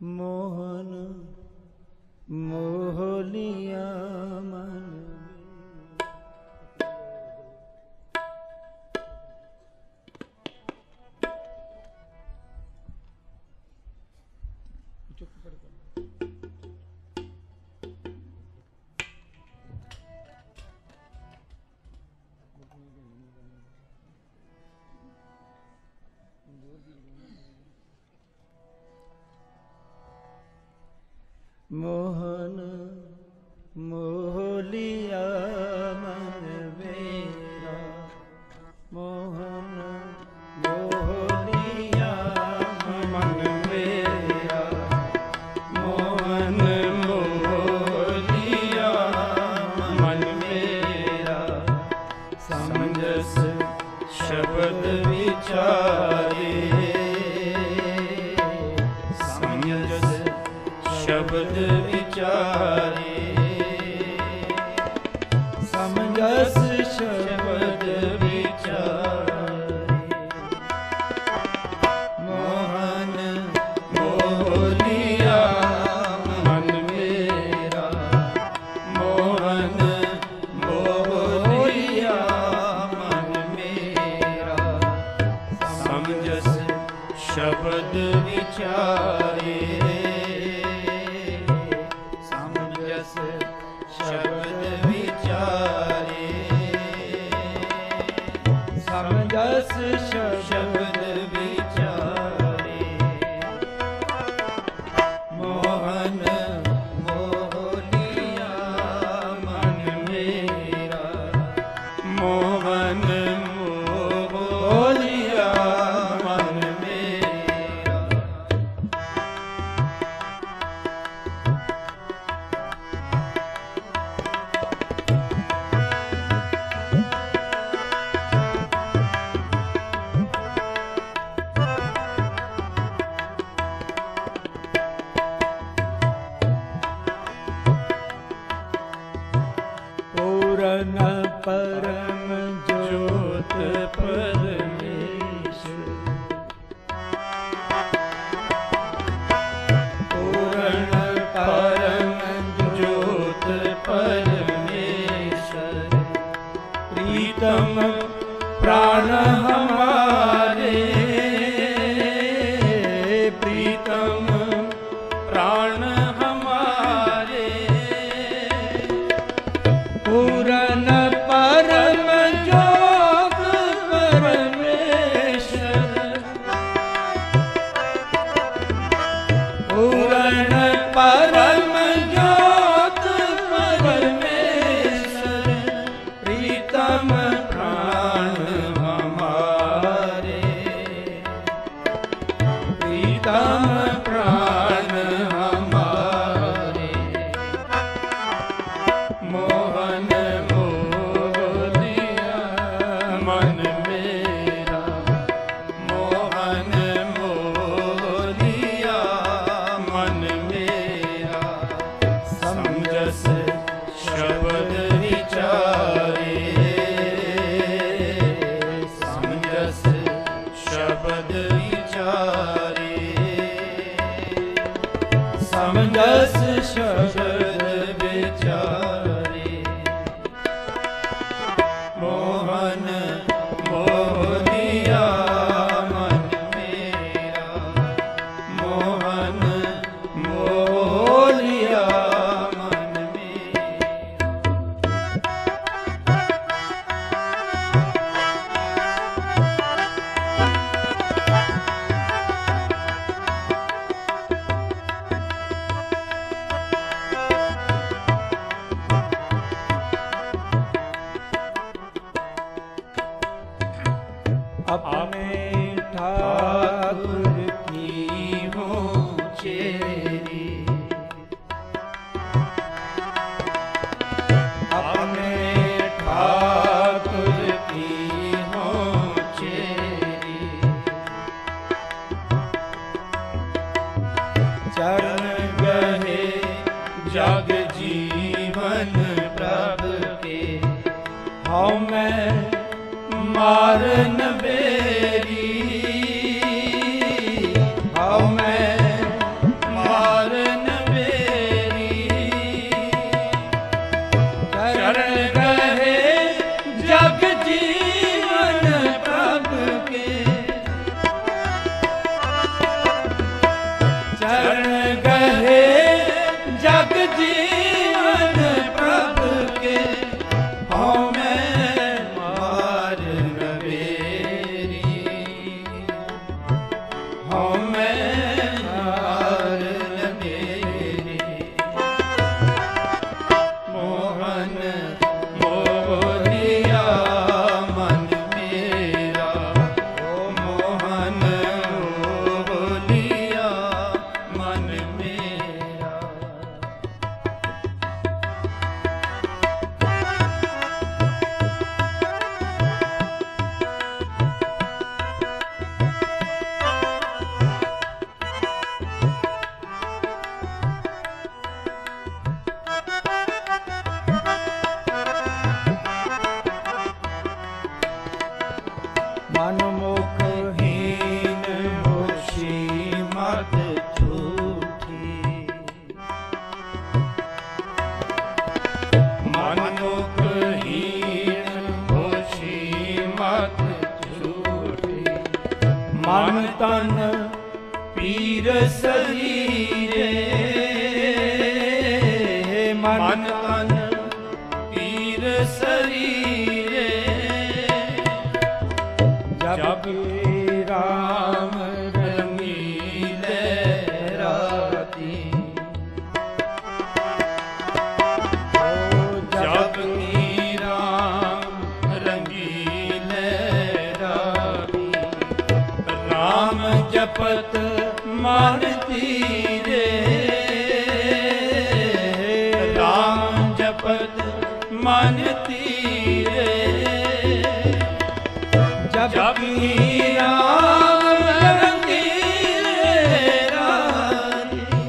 मोहन मोहलिया मन मोहन मोहलिया मन मेरा मोहन मोहलिया मन मेरा मोहन मोहलिया मन मेरा समंजस शब्द विचारे शब्द विचारे समंजस शब्द विचारे मोहन मोहलिया मन मेरा मोहन मोहलिया मन मेरा समंजस शब्द विचारे शब्द विचारे समंजस शब्द विचारे मोहन मोहलिया मन मेरा मोहन मोहलिया मन मेरा पूरन परम ज्योत परमेश्वर पूरन परम ज्योत परमेश्वर प्रीतम प्राण हमारे प्रीतम प्राण हमारे पूरन परम ज्योत परमेश्वर पूरन परम ज्योत परमेश्वर प्रीतम प्राण हमारे प्रीतम प्राण हमारे मोहन मोहलिया मन मेरा मोहन मोहलिया मन मेरा समंजस शब्द विचारे समंजस शब्द विचारे समंजस शब्द विचारे मोहन मोहलिया मन मेरा मोहन मोहलिया मन मेरा अपने ठाकुर की हो चेरी अपने ठाकुर की हो चेरी चरण गहे जग जीवन प्रभ के हौ मैं मारन बेरी हौ मैं ਹਉ ਮੈਂ ਮਾਰਨ ਮੇਰੇ। ਮੋਹਨ ਮੋਹਲਿਆ ਮਨ ਮੇਰਾ, ਓ ਮੋਹਨ ਮੋਹਲਿਆ ਮਨ ਮੇਰਾ। ਮਨ ਮੁਖਹੀਨ ਹੋਸ਼ੀ ਮਤ ਝੂਠੀ, ਮਨ ਮੁਖਹੀਨ ਹੋਸ਼ੀ ਮਤ ਝੂਠੀ। ਮਨ ਤਨ ਪੀਰ ਸਰੀਰੇ, ਮਨ ਤਨ ਪੀਰ ਸਰੀਰੇ। ਜਪ ਰਾਮ ਰੰਗੀਲੇ ਰਾਤੀ, ਜਪ ਰਾਮ ਰੰਗੀਲੇ ਰਾਤੀ। ਰਾਮ ਜਪਤ ਮਨ ਧੀਰੇ, ਰਾਮ ਜਪਤ ਮਨ ਧੀਰੇ। ਜਪ ਰਾਮ ਰੰਗੀਲੇ ਰਾਤੀ,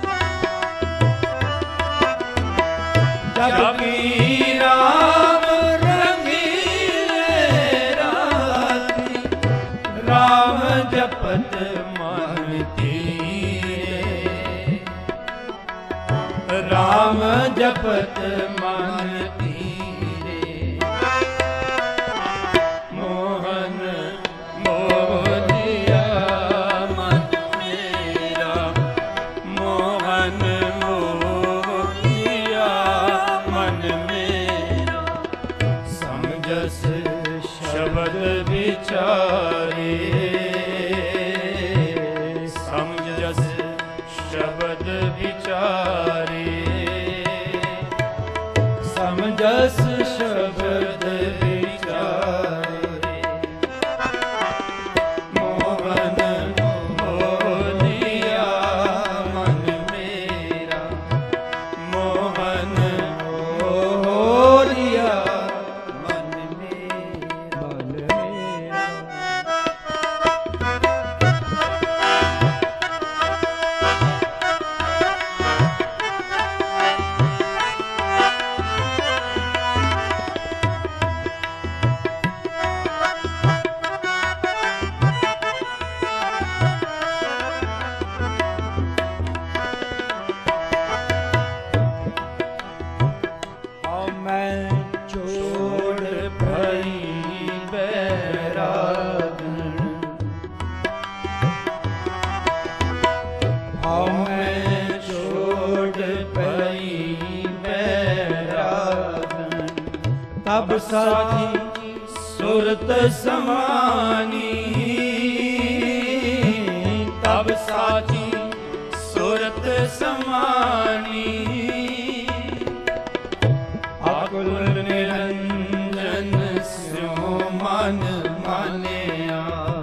ਜਪ ਰਾਮ ਰੰਗੀਲੇ ਰਾਤੀ। ਰਾਮ ਜਪਤ ਮਨ ਧੀਰੇ, ਰਾਮ ਜਪਤ ਮਨ ਧੀਰੇ। ਮੋਹਨ ਮੋਹਲਿਆ ਮਨ ਮੇਰਾ, ਮੋਹਨ ਮੋਹਲਿਆ ਮਨ ਮੇਰਾ। ਸਮਝਸ ਸ਼ਬਦ ਵਿਚਾਰੇ, ਸਮਝਸ ਸ਼ਬਦ ਵਿਚਾਰੇ। ਸਮਝਸ ਸ਼ਬਦ ਵਿਚਾਰੇ। ਮੋਹਨ ਮੋਹਲਿਆ ਮਨ ਮੇਰਾ, ਮੋਹਨ ਮੋਹਲਿਆ ਮਨ ਮੇਰਾ। ਹਉ ਮੈਂ ਛੋੜ ਭਈ ਬੈਰਾਗਣ, ਹਉ ਮੈਂ ਛੋੜ ਭਈ ਬੈਰਾਗਣ। ਤਬ ਸਾਥੀ ਸੁਰਤ ਸਮਾਨੀ, ਤਬ ਸਾਥੀ ਸੁਰਤ ਸਮਾਨੀ। ਅਕਲ ਨਿਰੰਜਨ ਸਿਉ ਮਨ ਮਾਨਿਆ,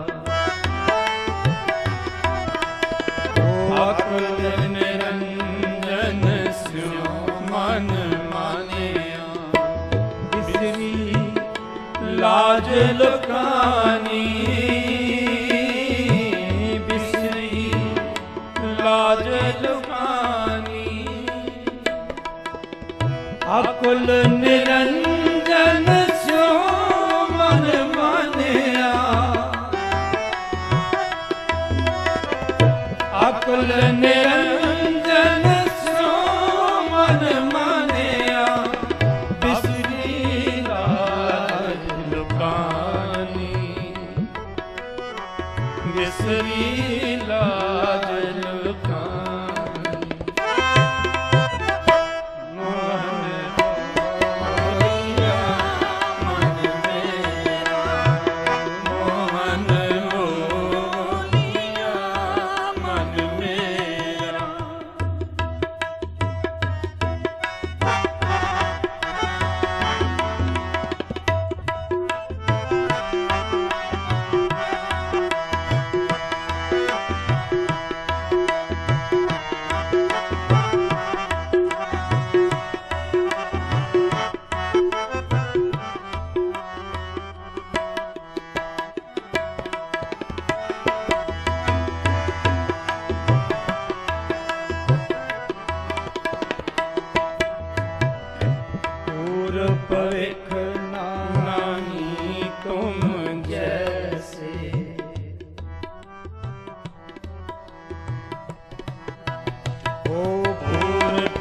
ਅਕਲ ਨਿਰੰਜਨ ਸਿਉ ਮਨ ਮਾਨਿਆ। ਬਿਸਰੀ ਲਾਜ ਲੁਕਾਨੀ, ਬਿਸਰੀ ਲਾਜ ਲੁਕਾਨੀ। ਅਕਲ ਨਿਰੰਜਨ ਸਿਉ ਮਨ ਮਾਨਿਆ, ਅਕਲ ਨਿਰੰਜਨ ਸਿਉ ਮਨ ਮਾਨਿਆ। ਬਿਸਰੀ ਲਾਜ ਲੁਕਾਨੀ, ਬਿਸਰੀ ਲਾਜ ਲੁਕਾਨੀ। ਮੋਹਨ ਮੋਹਲਿਆ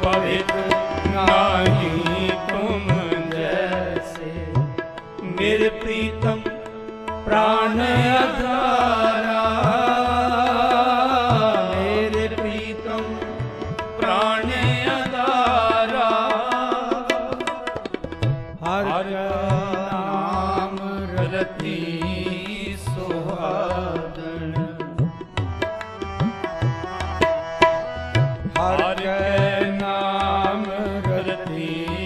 पवित नाही तुम जैसे। मेरे प्रीतम प्राण आधारा, मेरे प्रीतम प्राण आधारा। हर नाम रति सुहागन, हर नाम रति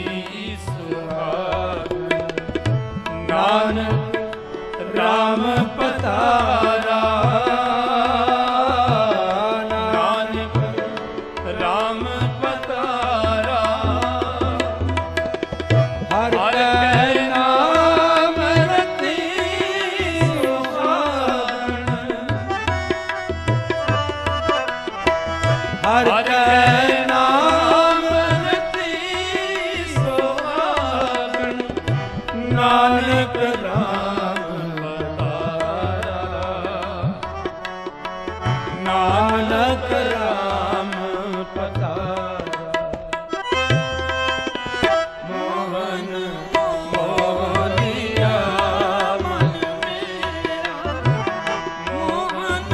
सुहागन। नानक राम पतारा, नानक राम पतारा। हर नाम रति सुहागन, हर नाम रति सुहागन। नानक नानक राम पतारा। मोहन मोहिया मन मेरा, मोहन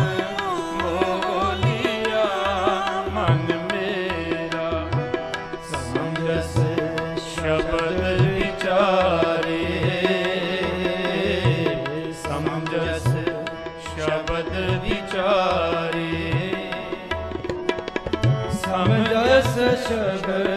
मोहिया मन मेरा। समझस शब्द विचारे, समझस शब्द विचारे। समझस शब्द